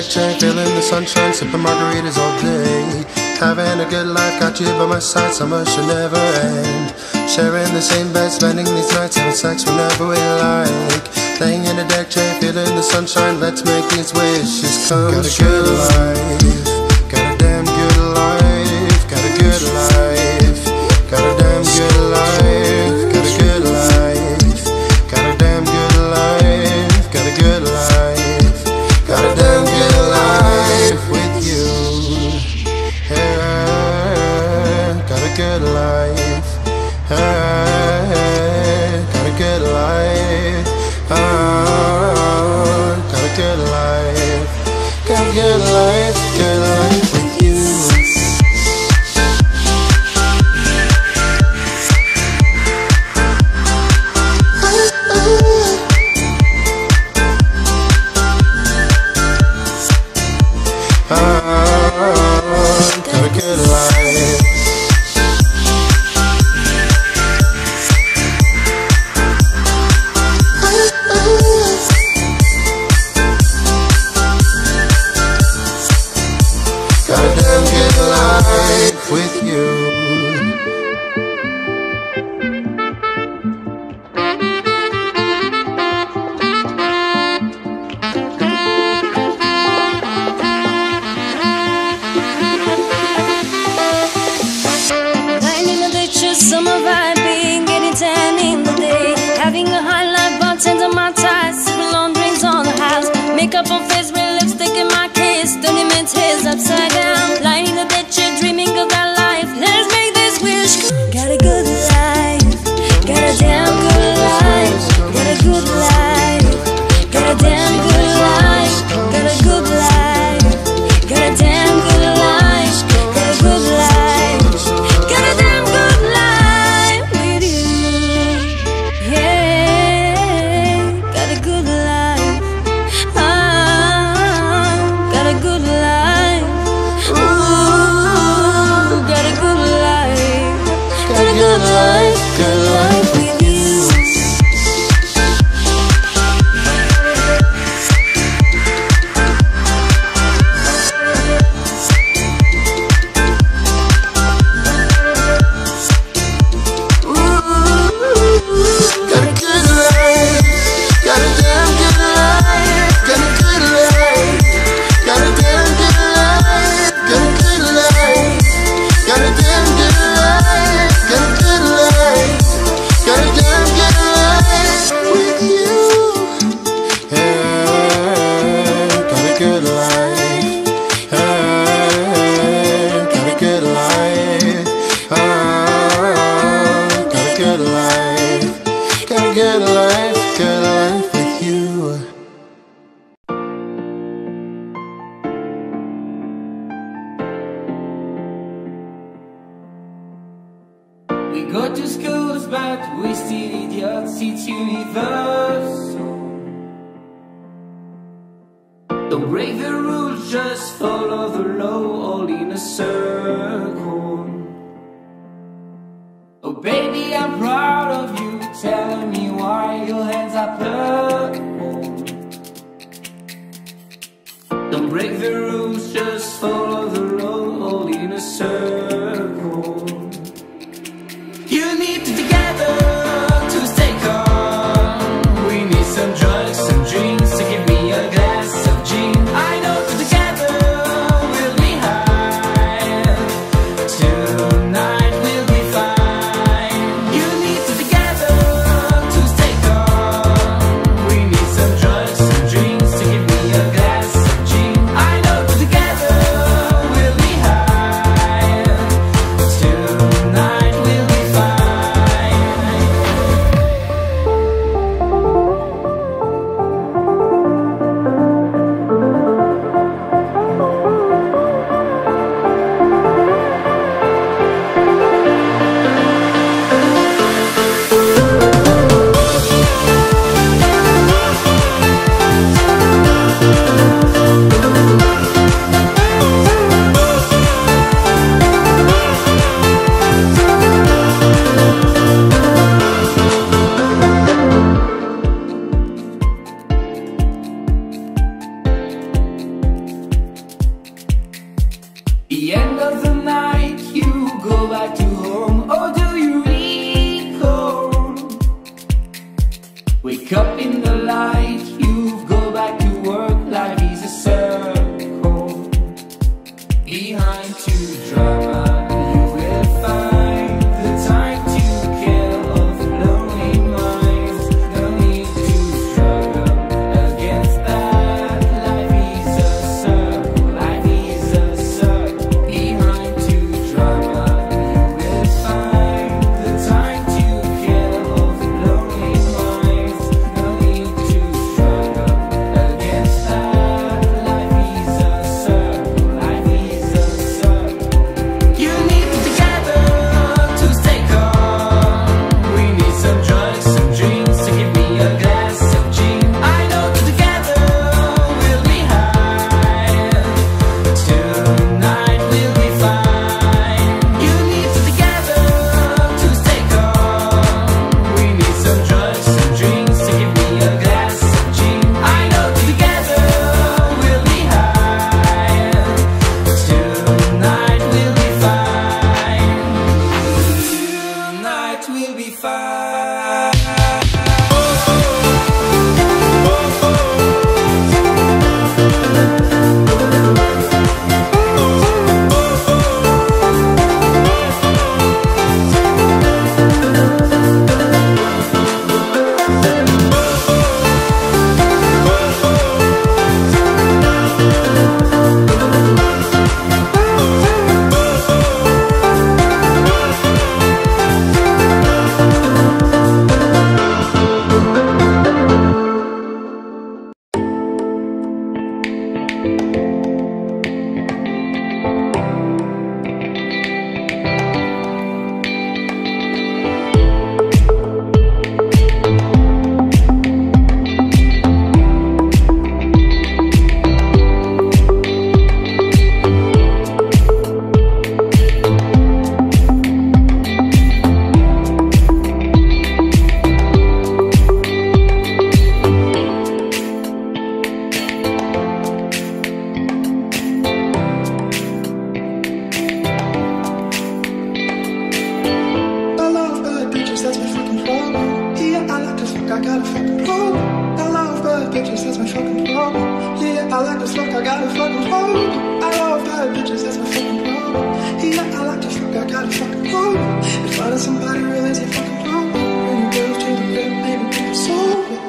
deck chair, feeling the sunshine, sipping margaritas all day. Having a good life, got you by my side, summer should never end. Sharing the same bed, spending these nights, having sex whenever we like. Laying in a deck chair, feeling the sunshine, let's make these wishes come true. Got a good life, got a damn good life, got a good life, got a damn good life, got a good life, got a damn good life, got a good life, got a damn good life with you. Yeah, got a good life, yeah, got a good life, got a good life, got a good life with you. Got a good life. Got a damn good life with you. Summer vibing, getting tan in the day. Having a high life, bartender my ties, sipping long drinks on the house. Makeup on face, red lipstick in my case, 30 minutes heads upside down. Lying in the bed chair, dreaming of that life. Let's make this wish come. Got a good life, got a damn good life, got a good life, got a damn good life, got a good life, got a damn good life, got a good life, got a damn good life with you. Yeah, got a good life. Got a good life. Ooh, got a good life. Got a good life with you. Got a good life, got a damn good life, got a good life, got a damn good life, got a good life, got a damn good life, got a good life, got a damn good life with you. Yeah, got a good life, yeah, got a good life, got a good life, got a good life with you. We go to schools, but we still idiots, it's universal. Don't break the rules, just follow the law, all in a circle. Oh baby, I'm proud of you, telling me why your hands are purple. Don't break the rules, just follow the law, all in a circle. You need to together to stay calm. We need some drugs, some drinks, to give me a glass of gin. I know together we'll be high. Tonight we'll be fine. You need to together to stay calm. We need some drugs, some drinks, to give me a glass of gin. I know together we'll be high. Tonight end of the night you go back to home, or do you recall? Wake up in the light, you go back to work. Life is a circle. Behind two drama, you will find the time to kill of lonely minds. No need to struggle against that. Life is a circle, life is a circle. Behind two drama, you will find the time to kill of lonely minds. No need to struggle against that. Life is a circle, life is a circle. You need to together to stay calm. We need some drugs, some drinks, so give me a glass of gin. I know that together we'll be high. Tonight we'll be fine. You need to together to stay calm. We need some drugs, some drinks, so give me a glass of gin. I know that together we'll be high. Tonight we'll be fine. Tonight we'll be fine. I love bad bitches, that's my fucking problem. Yeah, I like to fuck, I got a fucking problem. I love bad bitches, that's my fucking problem. Yeah, I like to fuck, I got a fucking problem. I love bad bitches, that's my fucking problem. Yeah, I like to fuck, I got a fucking problem. If finding somebody real is a fucking problem, bring your girls to the crib, maybe we can solve it.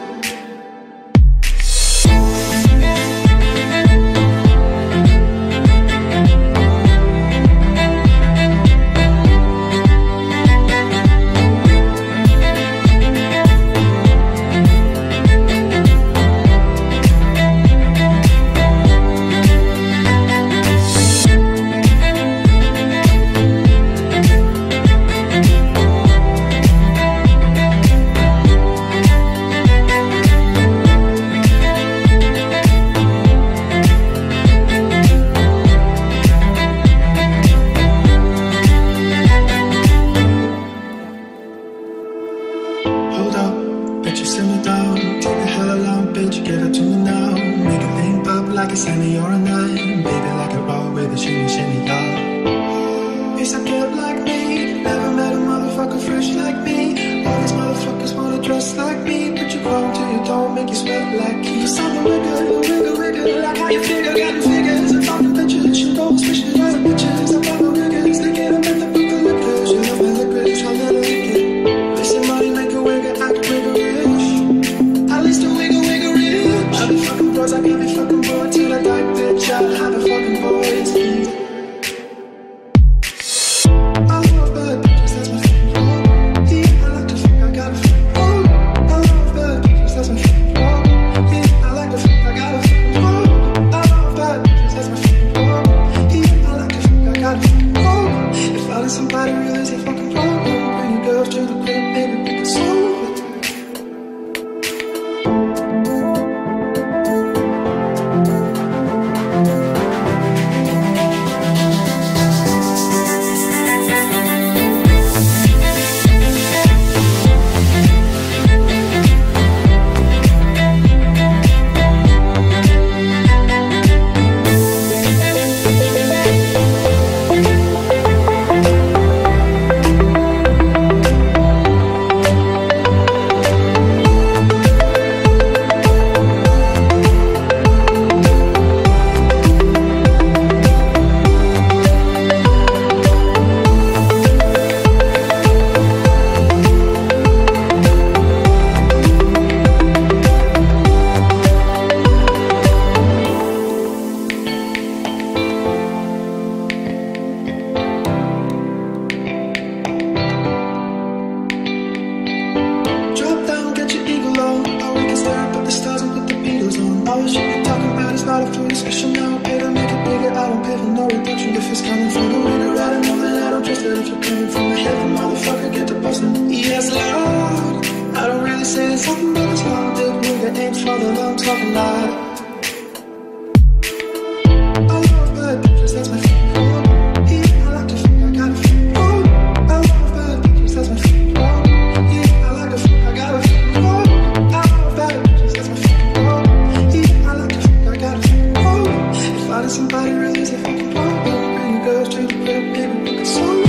Hold up, bitch, you simmer down. Take the hell along, bitch, give it to me now. Make a thing pop like a Sunday or a nine. Baby, like a ball with a shimmy, shimmy, y'all. He's a kid like me. Never met a motherfucker fresh like me. All these motherfuckers wanna dress like me. Put you chrome till you don't make you sweat like you. Something wiggle, wiggle, wiggle. Like how you figure, got the figures. I'm fucking bitches, you go, especially all the bitches. I'm fucking niggas, they get them at the book of liquors. You love my liquors, I let her lick it. They say money make a wiggle, I can wiggle rich. At least a wiggle, wiggle rich. I be fucking bros, I can't be fucking bored till I die, bitch. I have a fucking boys. I love bad bitches, that's my fucking problem. Yeah, I like to fuck, I got a fucking problem. I love bad bitches, that's my fucking problem. Yeah, I like to fuck, I got a fucking problem. I love bad bitches, that's my fucking problem. Yeah, I like to fuck, I got a fucking problem. If finding somebody real is a fucking problem, bring your girls to the crib, maybe we can solve it. but if you're coming from a heaven, motherfucker, get the bustin'. Yes, Lord. I don't really say there's something, but it's long dick nigga ain't for the long talking loud. I love bad bitches, that's my favorite. Yeah, I like to fuck, I gotta fuck. I love bad bitches, that's my favorite. Yeah, I like to fuck, I gotta fuck. I love bad bitches, that's my favorite. Yeah, I like to fuck, I gotta fuck. If I did somebody real easy, fucking pop, bring a girl straight to bed, baby, book a song.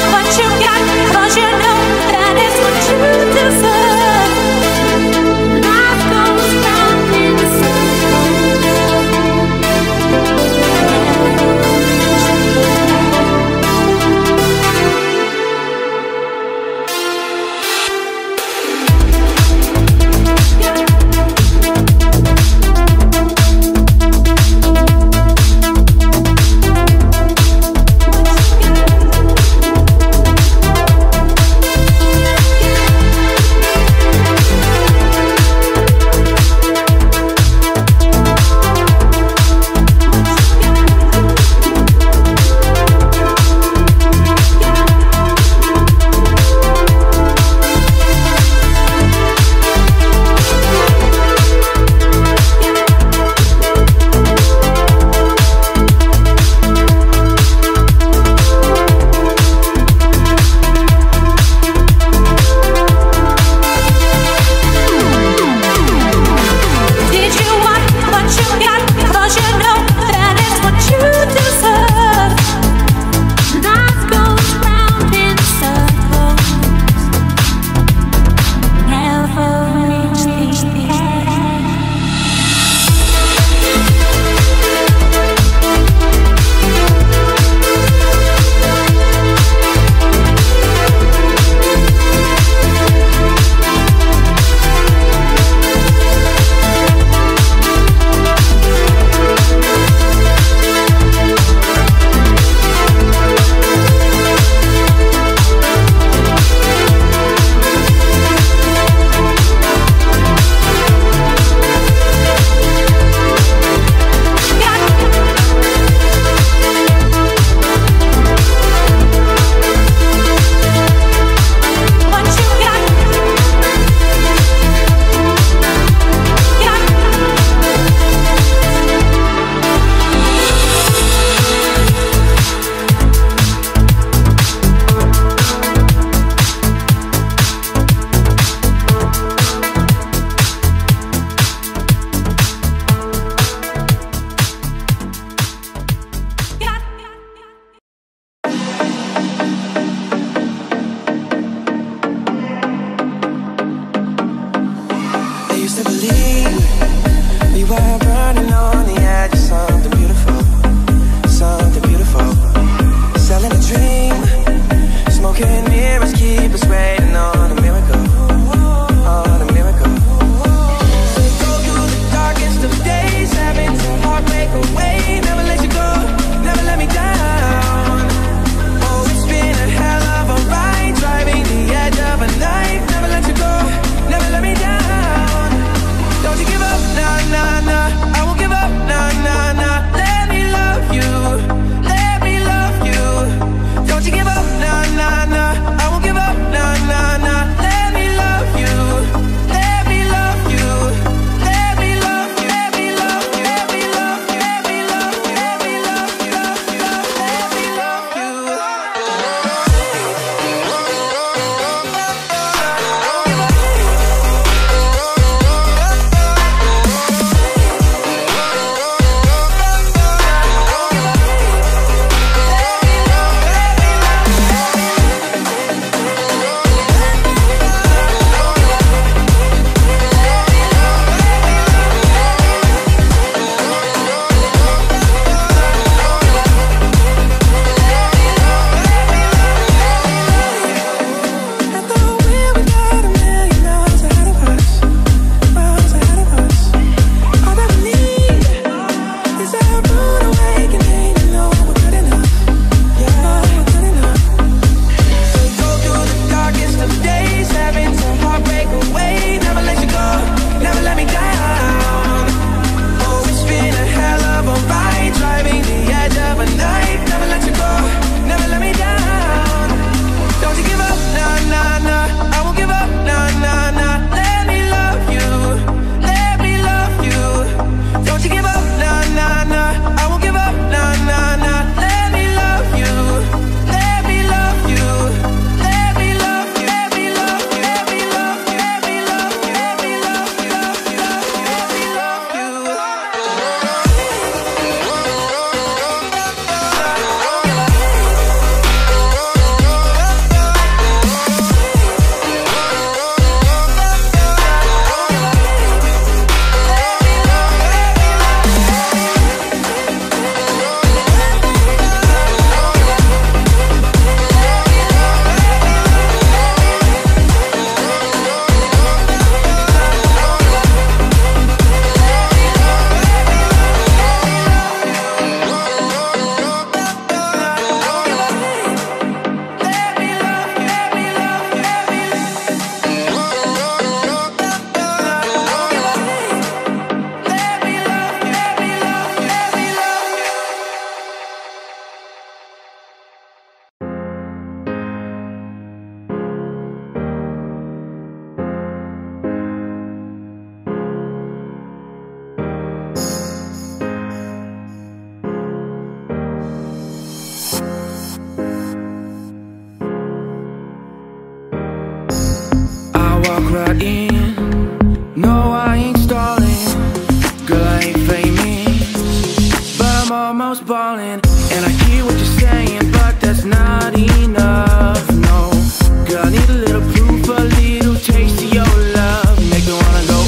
Cause you know that is what you deserve. mirrors keep us waiting on a miracle, on a miracle. Go through the darkest of days, having to heartbreak away. Never let you go, never let me down. Oh, it's been a hell of a ride, driving the edge of a knife. Never let you go, never let me down. Don't you give up, nah, nah, nah. I won't give up, nah, nah, nah. Let me love you, let me love you. Don't you give up, nah, nah, nah. I won't give up, nah, nah, nah. Let me love you, let me love you, let me love you, let me love you, let me love you, let me love you, let me love you, let me love you. Right in, no I ain't stalling. Girl, I ain't famous, but I'm almost ballin'. And I hear what you're saying, but that's not enough, no. Girl, I need a little proof, a little taste of your love. Make me wanna go,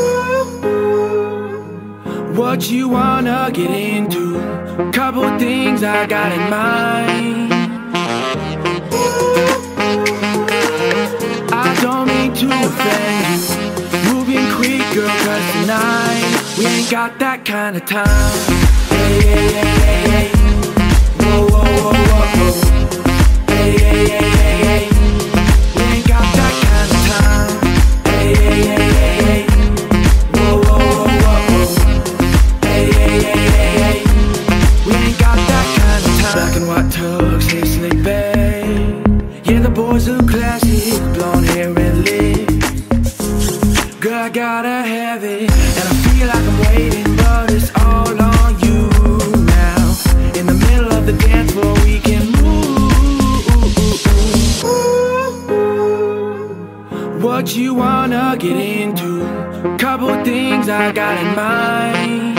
ooh. What you wanna get into? Couple things I got in mind. Don't mean to offend you. Moving quick, girl, cause tonight we ain't got that kind of time. Hey, hey, hey, hey, hey. Whoa, whoa, whoa, whoa, whoa. Hey, hey, hey, hey, hey. We ain't got that kind of time. Hey, hey, hey, hey, hey. Whoa, whoa, whoa, whoa, whoa. Hey, hey, hey, hey, hey. We ain't got that kind of time. Black and white tugs, hey, slick babe. Yeah, the boys look classic, blonde hair and lips. Girl, I gotta have it, and I feel like I'm waiting, but it's all on you now. In the middle of the dance floor, we can move. What you wanna get into? Couple things I got in mind.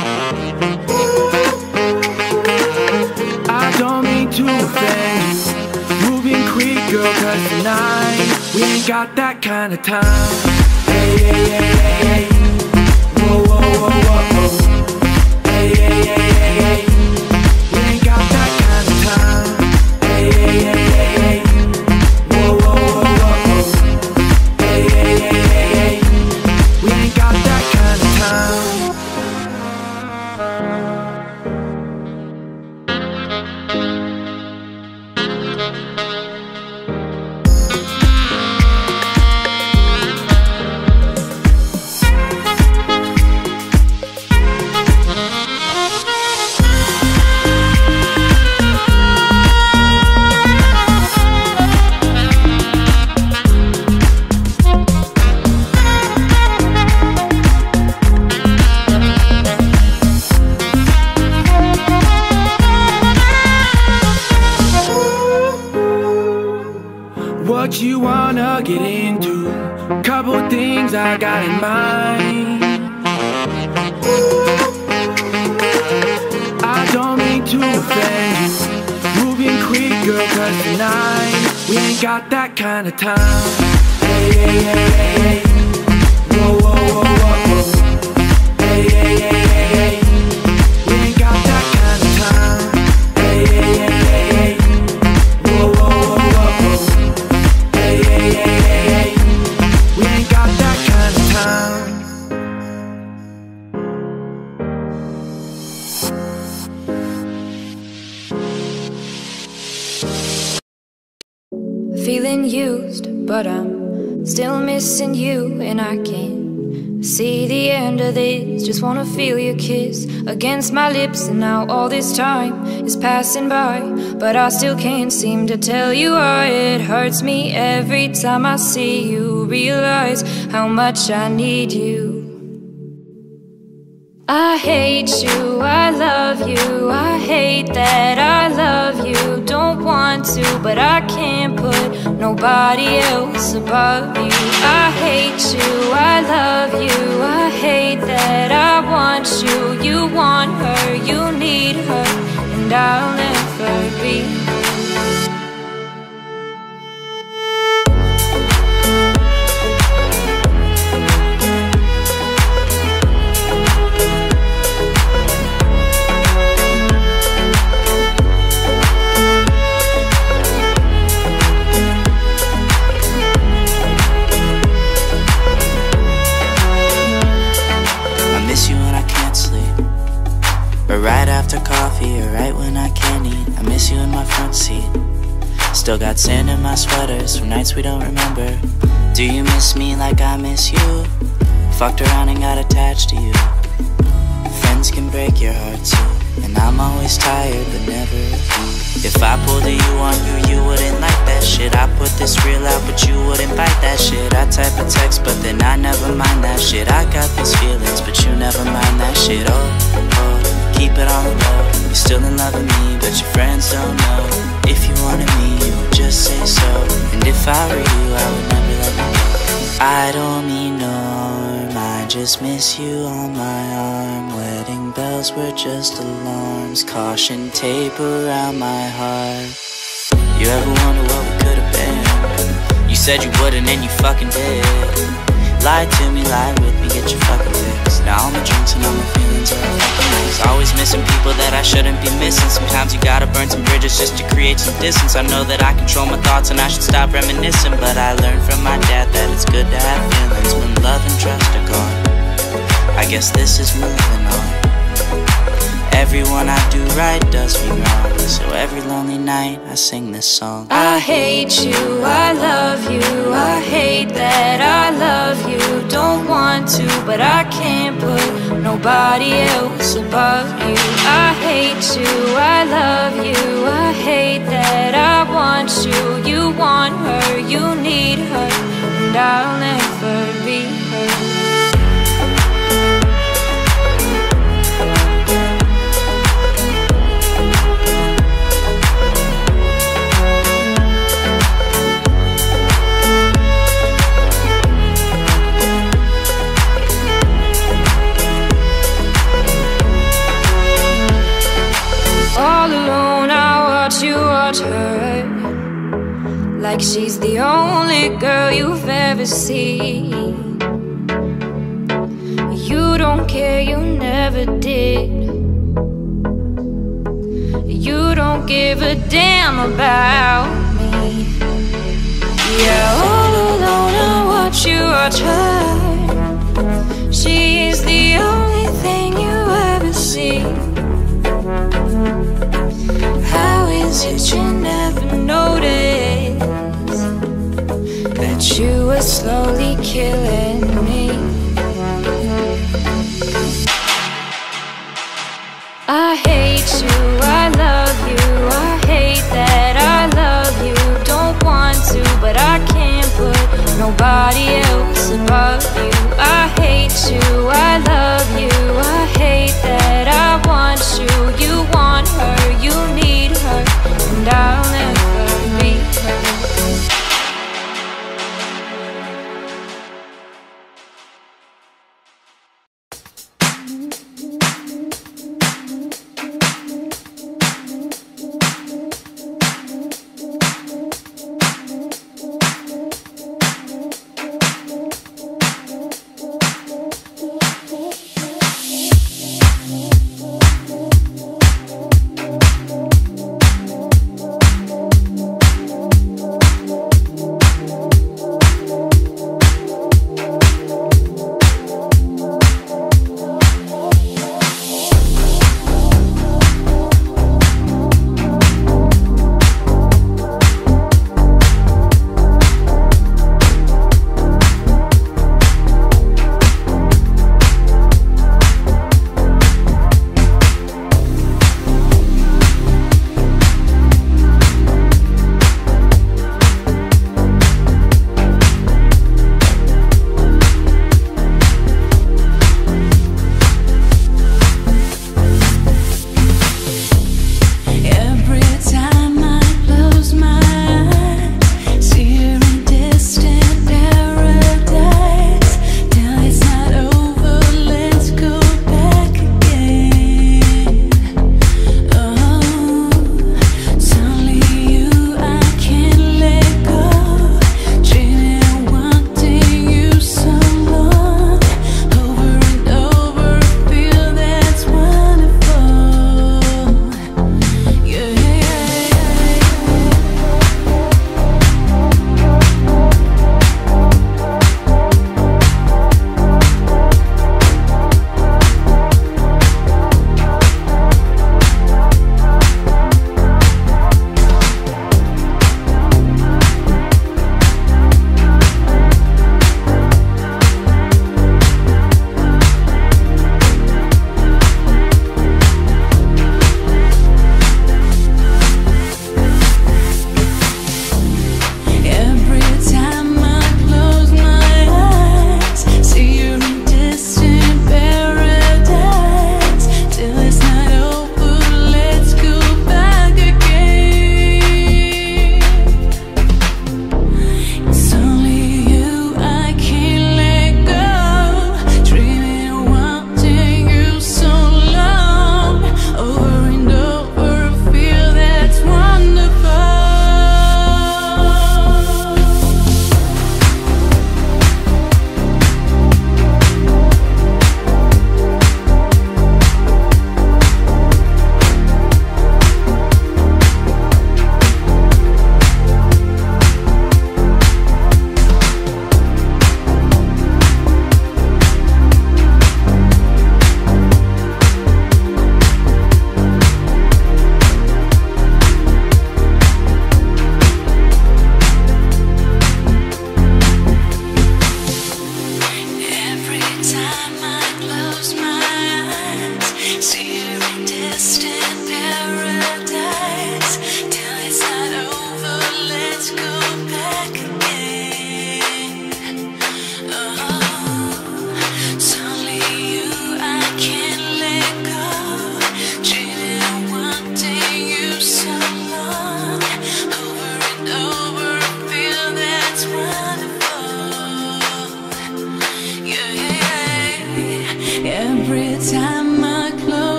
I don't mean to offend you. Quick, girl, cause tonight we ain't got that kind of time. Hey, hey, hey, hey, hey. Whoa, whoa, whoa, whoa, whoa. Hey, hey, hey, hey, hey. We ain't got that kind of time. Hey, hey, hey, hey, hey. what you wanna get into. Couple things I got in mind. I don't mean to offend you. Moving quick, girl, cause tonight we ain't got that kind of time. Hey, hey, hey, hey, hey. Whoa, whoa, whoa, whoa, whoa. Hey, hey, hey, hey, hey. We ain't got that kind of time. Hey, hey, hey, hey, hey. Whoa, whoa, whoa, whoa, whoa. Hey, hey, hey, hey, hey. We ain't got that kind of time. Feeling used, but I'm still missing you, and I can't see the end of this. Just wanna feel your kiss against my lips, and now all this time is passing by, but I still can't seem to tell you why. It hurts me every time I see you, realize how much I need you. I hate you, I love you, I hate that I love you. Don't want to, but I can't put nobody else above you. I hate you, I love you, I hate that I want you. You want her, you need her, and I'll never be. Right after coffee or right when I can't eat, I miss you in my front seat. Still got sand in my sweaters from nights we don't remember. Do you miss me like I miss you? Fucked around and got attached to you. Friends can break your heart too, and I'm always tired but never you. If I pulled a you on you, you wouldn't like that shit. I put this real out but you wouldn't bite that shit. I type a text but then I never mind that shit. I got these feelings but you never mind that shit. Oh, keep it on the low. You're still in love with me, but your friends don't know. If you wanted me, you would just say so. And if I were you, I would never let you go. I don't mean no harm, I just miss you on my arm. Wedding bells were just alarms, caution tape around my heart. You ever wonder what we could have been? You said you wouldn't and you fucking did. Lie to me, lie with me, get your fucking fix. Now all my drinks and all my feelings are fucking nice. Always missing people that I shouldn't be missing. Sometimes you gotta burn some bridges just to create some distance. I know that I control my thoughts and I should stop reminiscing, but I learned from my dad that it's good to have feelings when love and trust are gone. I guess this is moving on. Everyone I do right does me wrong, so every lonely night I sing this song. I hate you, I love you, I hate that I love you. Don't want to, but I can't put nobody else above you. I hate you, I love you, I hate that I want you. You want her, you need her, and I'll never be her. All alone I watch you watch her, like she's the only girl you've ever seen. You don't care, you never did. You don't give a damn about me. Yeah, all alone I watch you watch her. She is the only thing you ever see. How is it you never noticed that you were slowly killing me? I hate you, I love you, I hate that I love you. Don't want to, but I can't put nobody else above you. I hate you, I love you, I hate that I want you. You want her, you need her, and I'll never be her.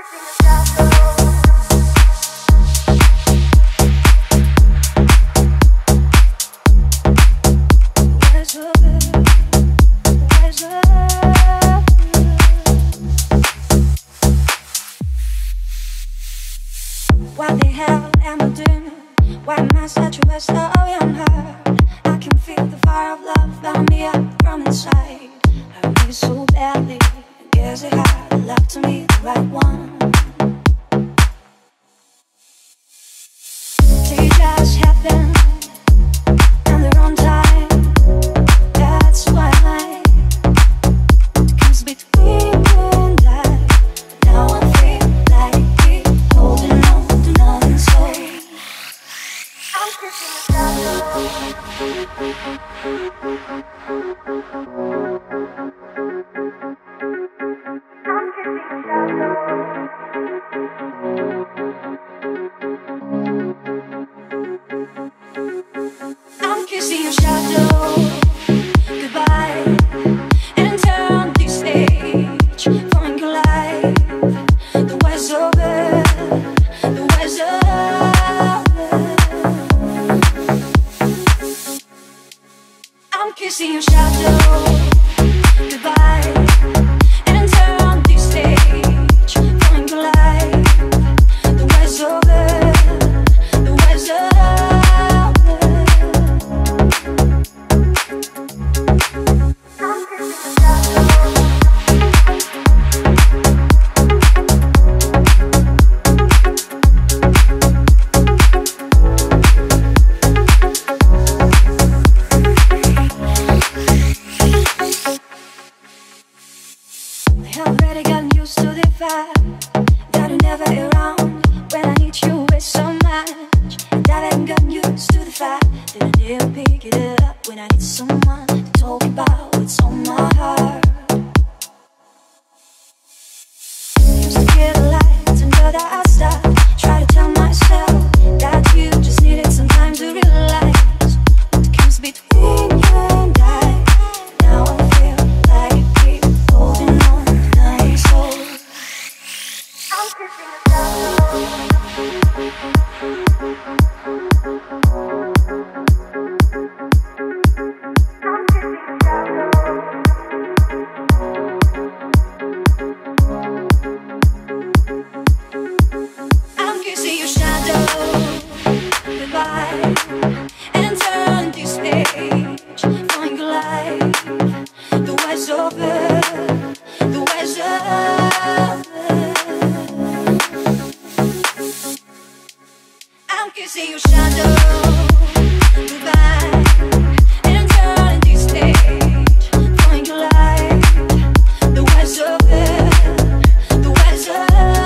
What the hell am I doing? Why am I such a waste of young heart? I can feel the fire of love burning me up from inside. I need it so badly. I guess it had love to me, the right one. They just happened on the wrong time. That's why it comes between you and I. Now I feel like keep holding on to nothing, so I'm kissing the shadow. I'm kissing your shadow goodbye and turn this stage for your life. The way's over, the way's over. I'm kissing your shadow goodbye and turn this stage for your life. The way's over, the way's over. I already gotten used to the fact that you're never around when I need you way so much. And I haven't gotten used to the fact that I never pick it up when I need someone to talk about what's on my heart. Used to get the lights under the star. Try to tell myself that you just needed some time to realize what comes between you and I. Now I feel like I keep holding on to nothing, so I'm kissing the shadow. I'm kissing your shadow goodbye and turn this page for your life. The way's over, the way's over. I'm kissing your shadow goodbye and turn this page for your life. The way's over, the way's over.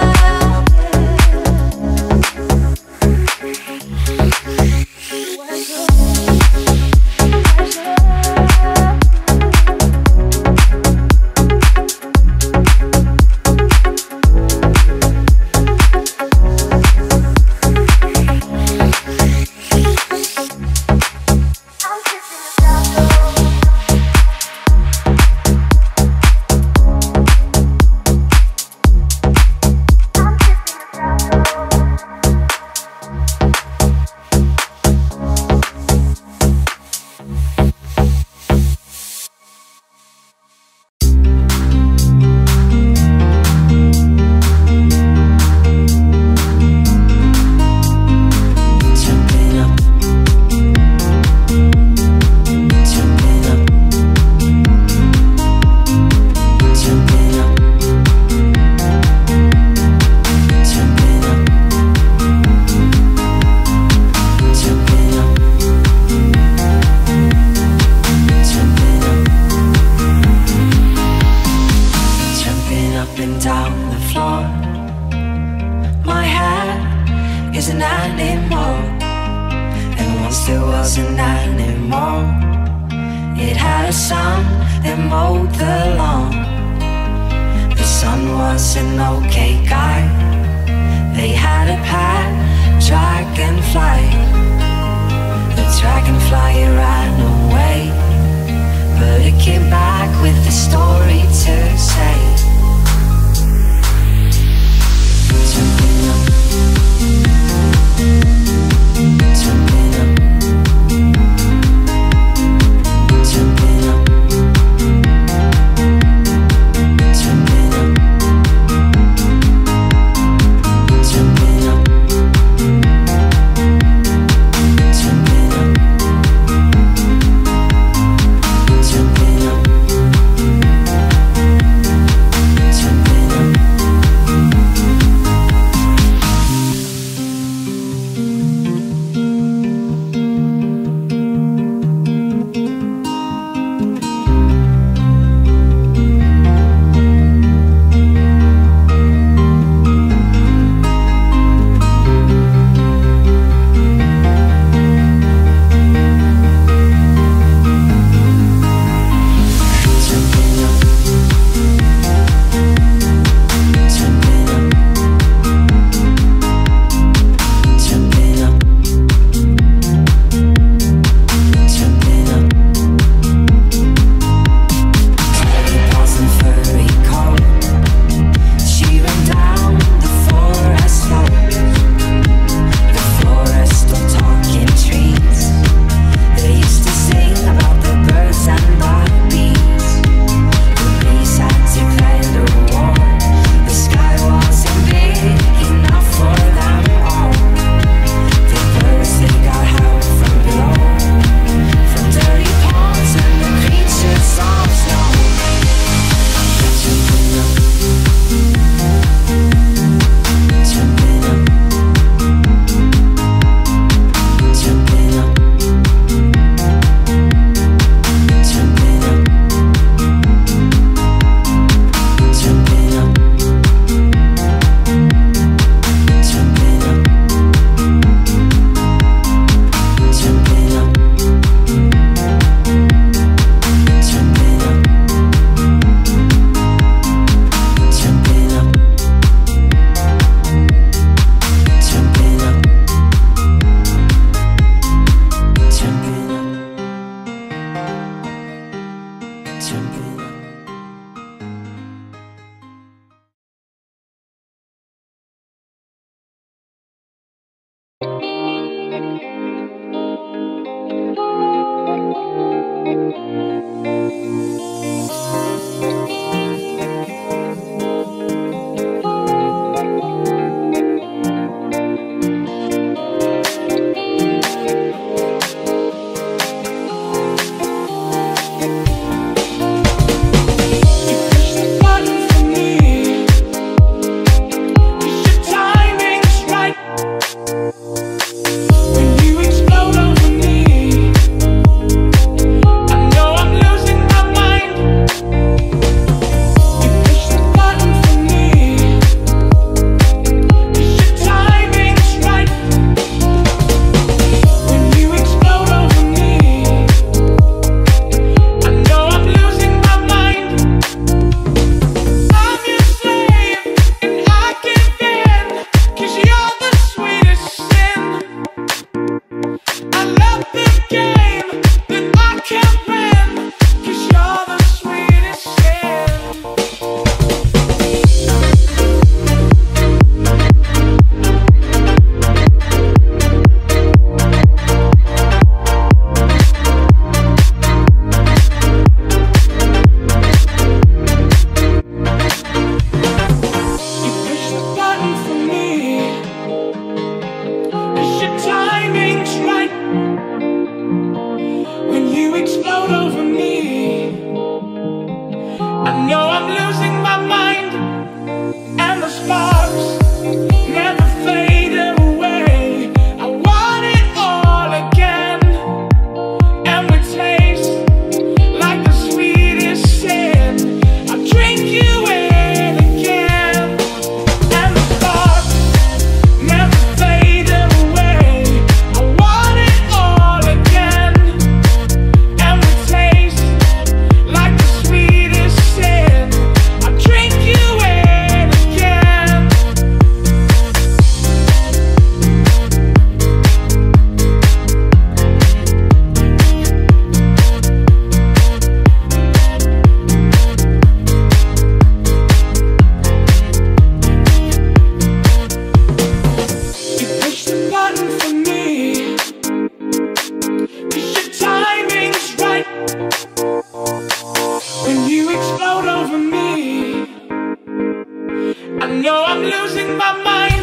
I know I'm losing my mind.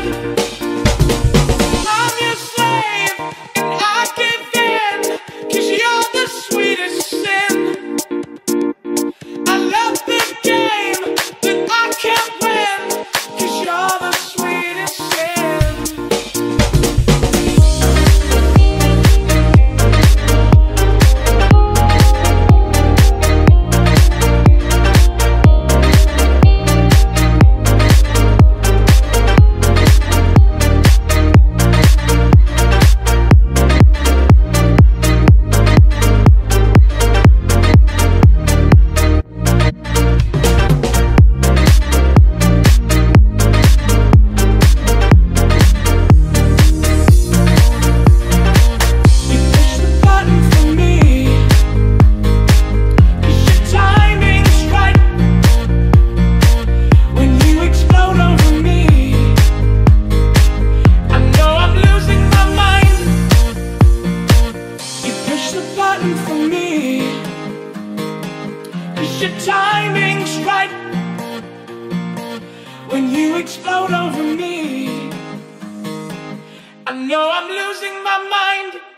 I'm your slave, and I give in, 'cause you're the sweetest sin. I love this game, but I can't win, 'cause you're the sweetest sin. Your timing's right when you explode over me. I know I'm losing my mind.